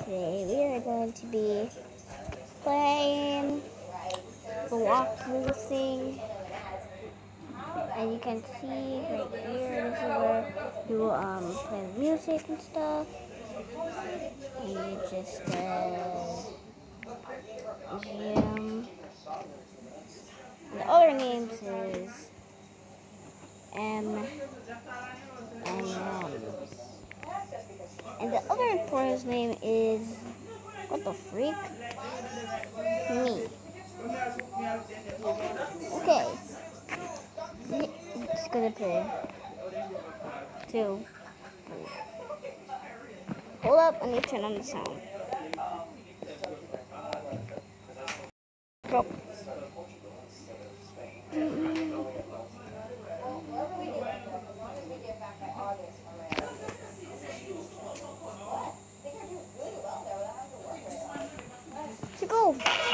Today we are going to be playing the walkthrough thing. As you can see right here, this is where you play the music and stuff. And you just gym. And the other names is M and M's. And the other person's name is, what the freak? Me. Okay. It's gonna play 2, 3. Hold up, I need to turn on the sound. Go. To go.